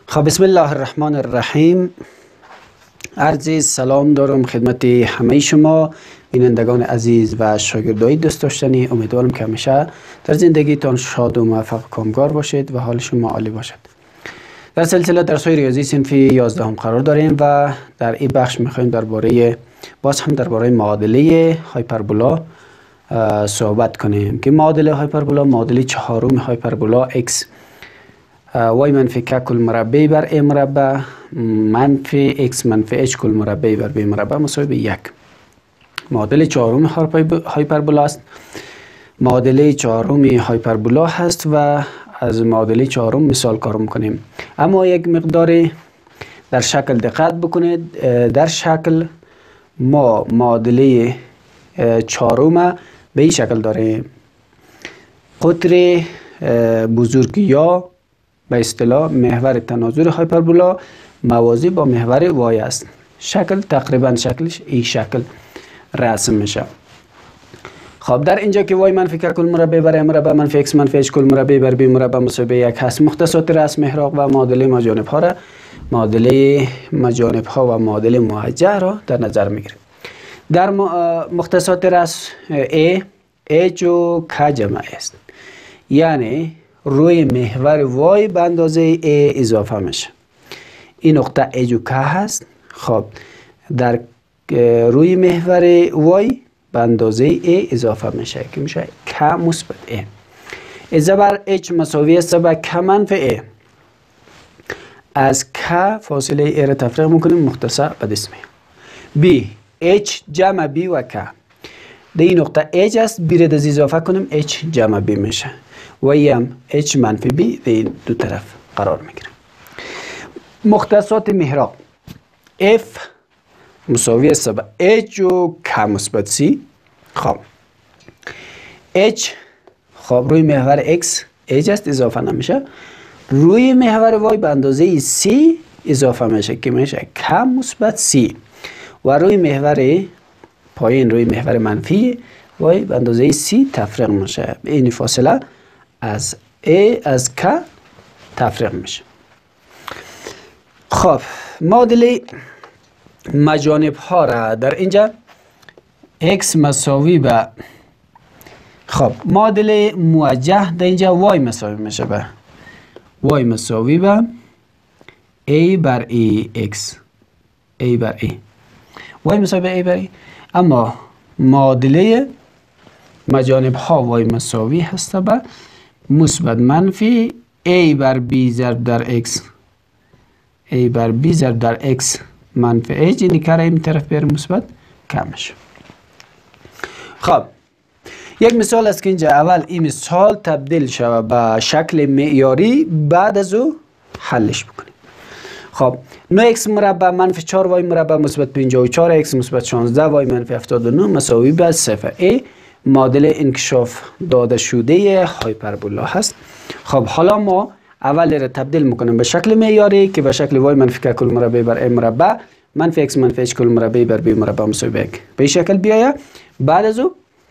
خب بسم الله الرحمن الرحیم. عرض سلام دارم خدمت همه شما بینندگان عزیز و شاگردای دوست داشتنی. امیدوارم که همیشه در زندگیتان شاد و موفق و کامگار باشید و حال شما عالی باشد. در سلسله درس‌های ریاضی صنف 11 هم قرار داریم و در این بخش می‌خوایم درباره معادله هایپربولا صحبت کنیم که معادله هایپربولا معادله چهارم هایپربولا x y منفی k کل مربع بر a مربع منفی x منفی h کل مربع بر b مربع مساوی به 1. معادله چهارم هایپربولا است. معادله چهارم هایپربولا هست و از معادله چهارم مثال کار میکنیم. اما یک مقدار در شکل دقت بکنید. در شکل ما معادله چهارم به این شکل داریم: قطر بزرگ یا به اصطلاح محور تناظر هایپربولا موازی با محور وای است. شکل تقریبا شکلش این شکل رسم میشه. خب در اینجا که وای منفی k کل مربع بر a مربع منفی x منفی h کل مربع بر b مربع مساوی به 1 هست. مختصات رأس محراق و معادله مجانب ها و معادله موجه را در نظر میگیریم. در مختصات رأس a h و k جمع است، یعنی روی محور وای به اندازه a اضافه میشه. این نقطه h و k هست. خب در روی محور وای به اندازه a اضافه میشه که میشه k مثبت a. اضافه بر h مساوی است به k منفی a. از k فاصله a را تفریق میکنیم، مختصر به دست میاد. b h جمع b و k. در این نقطه h است، b را اضافه کنیم h جمع b میشه و هم h منفی b به این دو طرف قرار میگیره. مختصات محراق f مساوی است به h و k مثبت c. خب h خب روی محور x h است، اضافه نمیشه. روی محور y به اندازه c اضافه میشه که میشه k مثبت c و روی محور پایین روی محور منفی y به اندازه c تفریق میشه. این فاصله از a از k تفریق میشه. خب معادله مجانب ها را در اینجا x مساوی به معادله موجه در اینجا y مساوی میشه به y مساوی به a بر e x a بر e y مساوی به a بر e. اما معادله مجانب ها y مساوی هست به مثبت منفی a بر b ضرب در x a بر b ضرب در x منفی h. این کار این طرف بر مثبت کم میشه. خب یک مثال است که اینجا اول این مثال تبدیل شود به شکل معیاری، بعد از او حلش بکنیم. خب 9x مربع منفی 4y مربع مثبت 54x مثبت 16y منفی 79 مساوی به 0. ای معادله انکشاف داده شده هایپربولا هست. خب حالا ما اول را تبدیل میکنیم به شکل معیاری که به شکل y منفی k کل مربع بر a مربع منفی x منفی h کل مربع بر b مربع مساوی به 1 به این شکل بیاید. بعد از او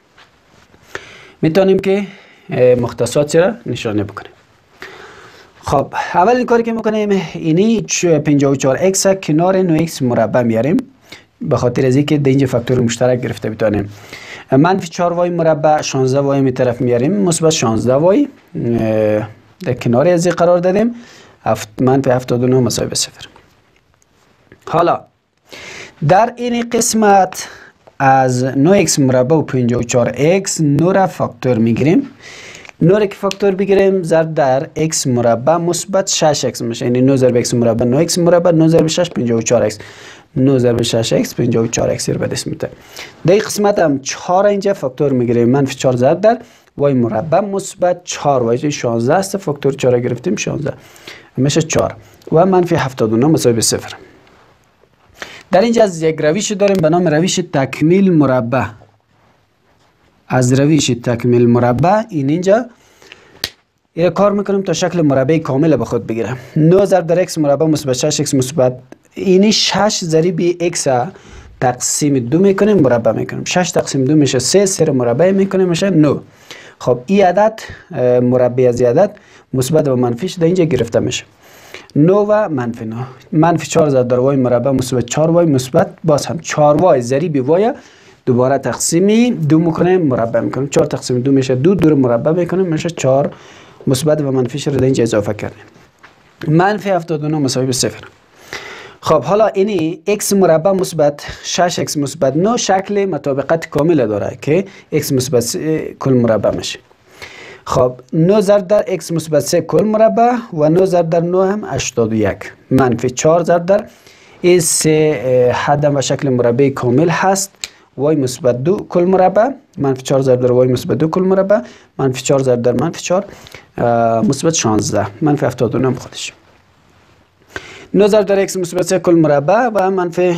میتونیم که مختصات را نشانه بکنیم. خب اولین کاری که میکنیم اینی 54x کنار 9x مربع میاریم، به خاطر از اینکه اینجا فاکتور مشترک گرفته بتونیم. منفی 4y مربع 16y می طرف میاریم، مثبت 16y در کنار از این قرار دادیم، منفی 79 مساوی به 0. حالا در این قسمت از 9x مربع و 54x 9 را فاکتور میگیریم. 9 که فاکتور بگیریم ضرب در x مربع مثبت 6x میشه، یعنی 9 ضرب x مربع 9x مربع 9 ضرب 6 54x 9 ضرب 6x 54x رو به دست میده. در این قسمت هم 4 اینجا فاکتور میگیریم، منفی 4 ضرب در y مربع مثبت 4 y 16 است، فاکتور 4 گرفتیم 16 میشه 4 و منفی 79 مساوی به 0. در اینجا از یک روش داریم به نام روش تکمیل مربع. از روش تکمیل مربع اینجا کار میکنیم تا شکل مربع کامل به خود بگیره. 9 ضرب در x مربع مثبت 6x مثبت اینی 6 ضریب x تقسیم 2 میکنیم مربع میکنیم. 6 تقسیم 2 میشه 3 3 مربع میکنیم میشه 9. خب این عدد مربع از عدد مثبت و منفیش در اینجا گرفته میشه. 9 و منفی 9. منفی 4 ضرب در وای مربع مثبت 4 وای مثبت باز هم 4 وای ضریب وای دوباره تقسیم 2 میکنیم مربع میکنیم. 4 تقسیم 2 میشه 2. 2 رو مربع میکنیم میشه 4. مثبت و منفیش رو در اینجا اضافه کردیم. منفی 79 مساوی به 0. خب حالا اینی x مربع مثبت 6x مثبت 9 شکل مطابقت کامل داره که x مثبت کل مربع میشه. خب 9 ضرب در x مثبت 3 کل مربع و 9 ضرب در 9 هم 81 منفی 4 ضرب در این 3 حد و شکل مربع کامل هست y مثبت 2 کل مربع منفی 4 ضرب در y مثبت 2 کل مربع منفی 4 ضرب در منفی 4 مثبت 16 منفی 79 هم خودش. 9 ضرب در x مثبت 3 کل مربع و منفی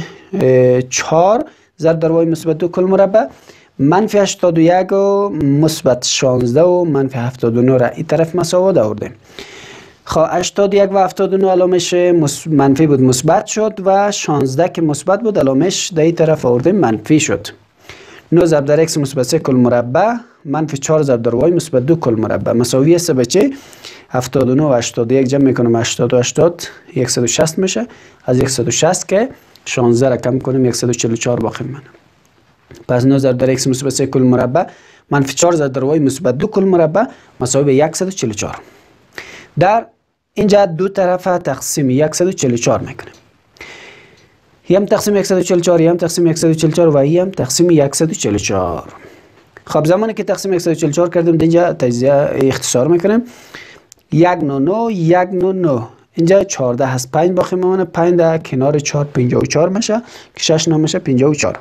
4 ضرب در y مثبت 2 کل مربع منفی 81 و مثبت 16 و منفی 79 را این طرف مساوات آوردیم. خب 81 و 79 علامش منفی بود مثبت شد و 16 که مثبت بود علامش در این طرف آوردیم منفی شد. 9 ضرب در x مثبت 3 کل مربع منفی 4 ضرب در y مثبت 2 کل مربع مساوی است به چه؟ 79 و 81 جمع میکنم 80 و 80 160 میشه. از 160 که 16 را کم کنیم 144 باقی میمونه. پس 9 ضرب در x مثبت 3 کل مربع منفی 4 ضرب در y مثبت 2 کل مربع مساوی به 144. در اینجا دو طرف تقسیم 144 میکنیم. یم تقسیم 144 یم تقسیم 144 و یم تقسیم 144. خب زمانی که تقسیم 144 کردیم اینجا تجزیه اختصار میکنیم. 199 199 اینجا 14 هست 5 باقی میمونه 5 در کنار 4 54 میشه که 6 میشه 54.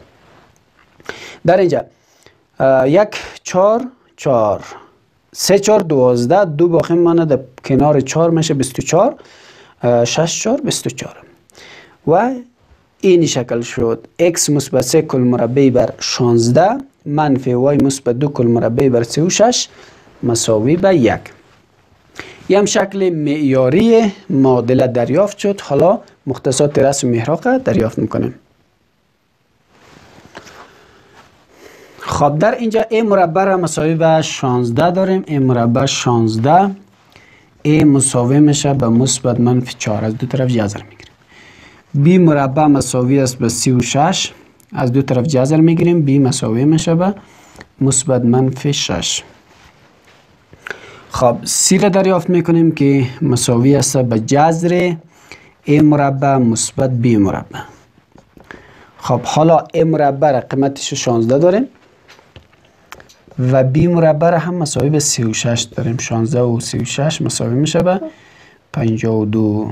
در اینجا 1 4 4 3 4 12 2 باقی میمونه در کنار 4 میشه 24 6 4 24 و این شکل شد x مثبت 3 کل مربع بر 16 منفی y مثبت 2 کل مربع بر 36 مساوی به 1. یم شکل معیاری معادله دریافت شد. حالا مختصات رسم محراق دریافت میکنیم. خب در اینجا a مربع را مساوی به 16 داریم. a مربع 16 a مساوی میشه به مثبت منفی 4 از دو طرف جذر میگیریم. b مربع مساوی است به 36 از دو طرف جذر میگیریم. b مساوی میشه به مثبت منفی 6. خب c را دریافت میکنیم که مساوی است به جذر a مربع مثبت b مربع. خب حالا a مربع را قیمتش 16 داریم و b مربع را هم مساوی به 36 داریم. 16 و 36 مساوی میشه به 52.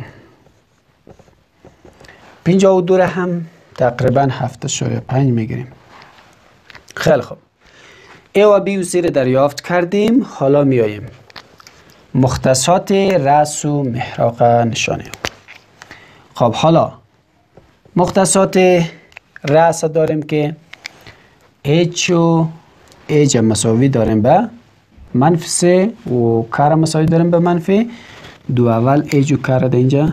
52 را هم تقریبا 7.5 میگیریم. خیلی خوب. a و b و c را دریافت کردیم. حالا میاییم مختصات رأس و محراق نشانه. خب حالا مختصات رأس داریم که h و h مساوی داریم به منفی 3 و k مساوی داریم به منفی 2. اول h و k را در اینجا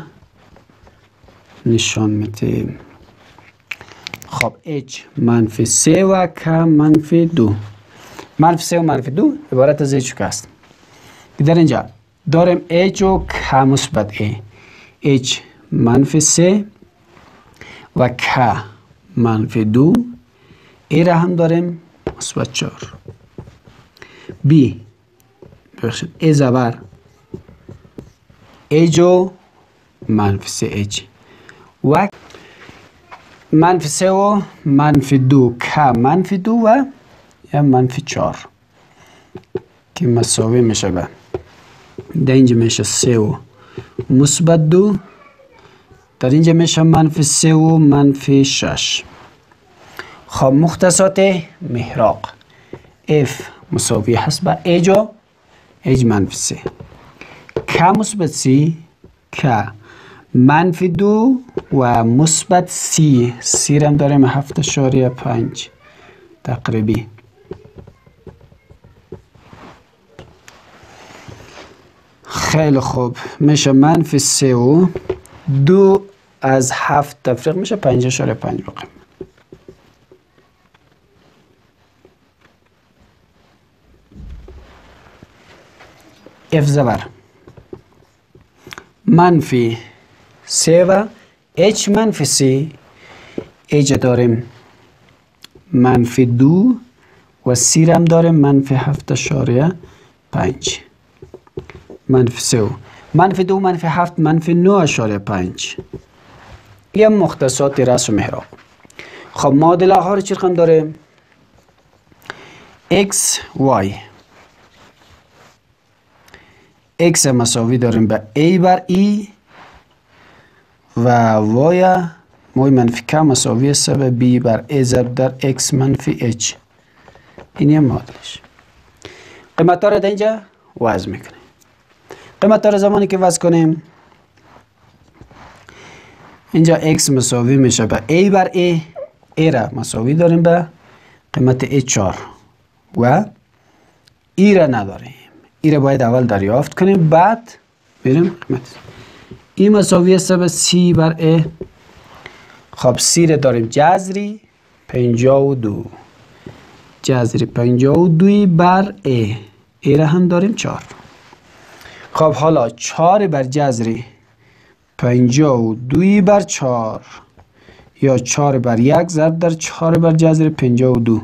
نشان میدیم. خب h منفی 3 و k منفی 2. منفی 3 و منفی 2 عبارت از h و k است. در اینجا داریم h و k مثبت a. h منفی 3 و k منفی 2 a را هم داریم مثبت 4. b بخشید a زبر h و منفی 3 h و منفی 3 و منفی 2 k منفی 2 و یا منفی 4 که مساوی میشه به در اینجا میشه 3 و مثبت 2 در اینجا میشه منفی 3 و منفی 6. خب مختصات محراق f مساوی هست به h و h منفی 3 k مثبت 3 k منفی 2 و مثبت 3 3 هم داریم 7.5 تقریبی. خیلی خوب میشه منفی 3 و 2 از 7 تفریق میشه 5.5 باقی. f زبر منفی 3 و h منفی 3 h داریم منفی 2 و 3 هم داریم منفی 7.5 منفی 3 منفی 2 منفی 7 منفی 9.5 این مختصات رأس و محراق. خب معادله ها رو چی رقم داریم؟ x y x مساوی داریم به a بر e و y منفی k مساوی است به b بر a ضرب در x منفی h. این هم معادلش. قیمت ها رو در اینجا وضع میکنیم. قیمت ها رو زمانی که وضع کنیم اینجا x مساوی میشه به a بر a را مساوی داریم به قیمت a 4 و ای را نداریم. ای را باید اول دریافت کنیم بعد بریم قیمت ای مساوی است به c بر a. خب c را داریم جذری 52 جذری 52 بر a را هم داریم 4. خب حالا 4 بر جذری 52 بر 4 یا 4 بر 1 ضرب در 4 بر جذر 52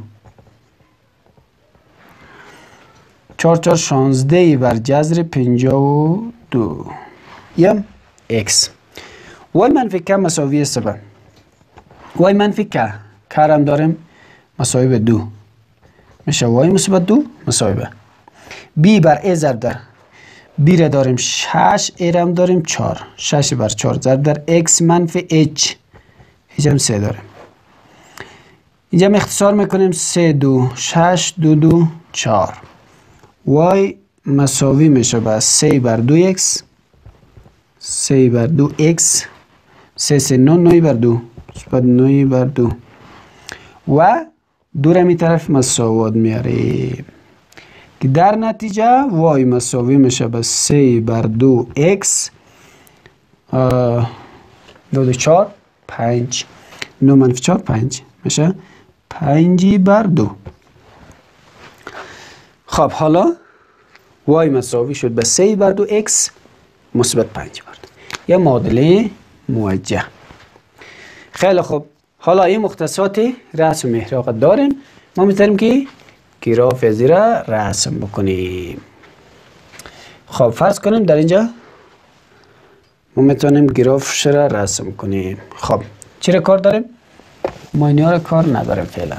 4 4 16 بر جذر 52 یم x. y منفی k مساوی است به y منفی k کرم داریم مساوی به 2 میشه y مثبت 2 مساوی به b بر a ضرب در b را داریم 6 a را هم داریم 4 6 بر 4 ضرب در x منفی h اینجا هم 3 داریم. اینجا هم اختصار میکنیم 3 2 6 2 2 4 y مساوی میشه به 3 بر 2x 3 بر 2x 3 3 9 9 بر 2 مثبت 9 بر 2 و دور می طرف مساوات میاریم که در نتیجه y مساوی میشه به 3 بر 2x 2 2 4 5 9 منفی 4 5 میشه 5 بر 2. خب حالا y مساوی شد به 3 بر 2x مثبت 5 بر 2. یا معادله موجه. خیلی خوب. حالا این مختصات رسم و محراق داریم. ما میتونیم که گراف از را رسم بکنیم. خب فرض کنیم در اینجا ما میتونیم گرافش را رسم کنیم. خب چی را کار داریم؟ ما اینها را کار نداریم فعلا.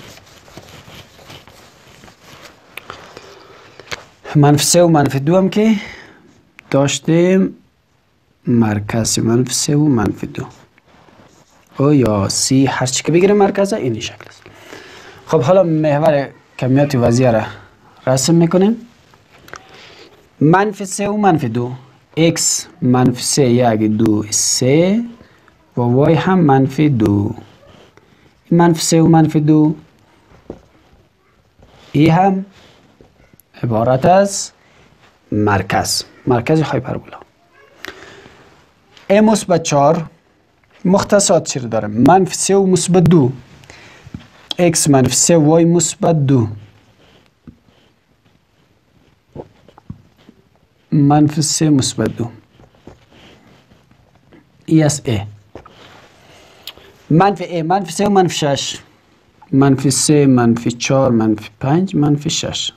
منفی 3 و منفی 2 هم که داشتیم مرکز منفی 3 و منفی 2 او یا سی هر چی که بگیریم مرکز این شکل است. خب حالا محور کمیت وضعیه را رسم میکنیم. منفی 3 و منفی 2 x منفی 3 1 2 3 و y هم منفی 2 منفی 3 و منفی 2 ای هم عبارت از مرکز هایپربولا. a مثبت 4 مختصات چی دارم؟ منفی 3 و مثبت 2 x منفی 3 y مثبت 2 منفی 3 مثبت 2 ای از a. منفی a منفی 3 و منفی 6 منفی 3 منفی 4 منفی 5 منفی 6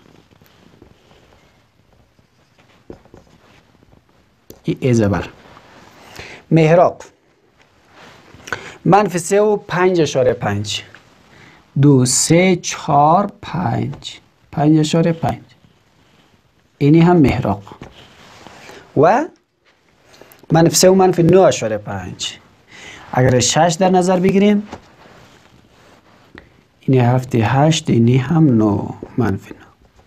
ای زبر. محراق منفی 3 و 5.5 2 3 4 5 5.5 اینی هم محراق و منفی 3 و منفی 9.5 اگر 6 در نظر بگیریم اینی 7 8 اینی هم 9 منفی 9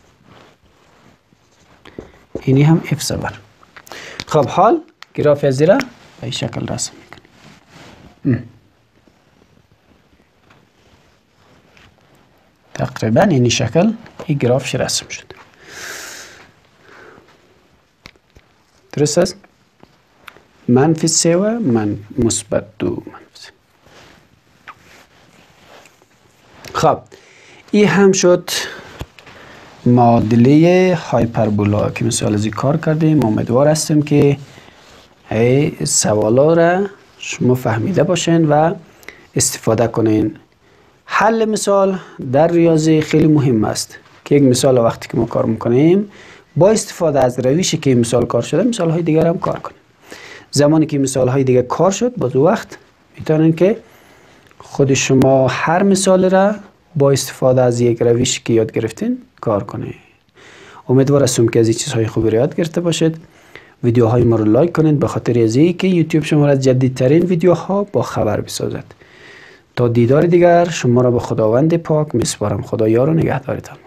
اینی هم اف زبر. خب حال گراف از زیرا به این شکل رسم میکنیم. تقریبا این شکل این گرافش رسم شد. درست است؟ منفی 3 و مثبت 2 منفی. خب این هم شد معادله هایپربولا که مثال ازی کار کردیم. امیدوار هستیم که سوالا را شما فهمیده باشین و استفاده کنین. حل مثال در ریاضی خیلی مهم است که یک مثال وقتی که ما کار میکنیم با استفاده از روشی که مثال کار شده مثال های دیگر هم کار کنیم. زمانی که مثال های دیگر کار شد باز وقت میتونین که خود شما هر مثال را با استفاده از یک روشی که یاد گرفتین کار کنید. امیدوار هستم که از این چیزهای خوبی را یاد گرفته باشید. ویدیوهای ما رو لایک کنید به خاطر از اینکه یوتیوب شما را از جدیدترین ویدیوها با خبر بسازد. تا دیدار دیگر شما را به خداوند پاک میسپارم. خدا یار و نگهدارتان.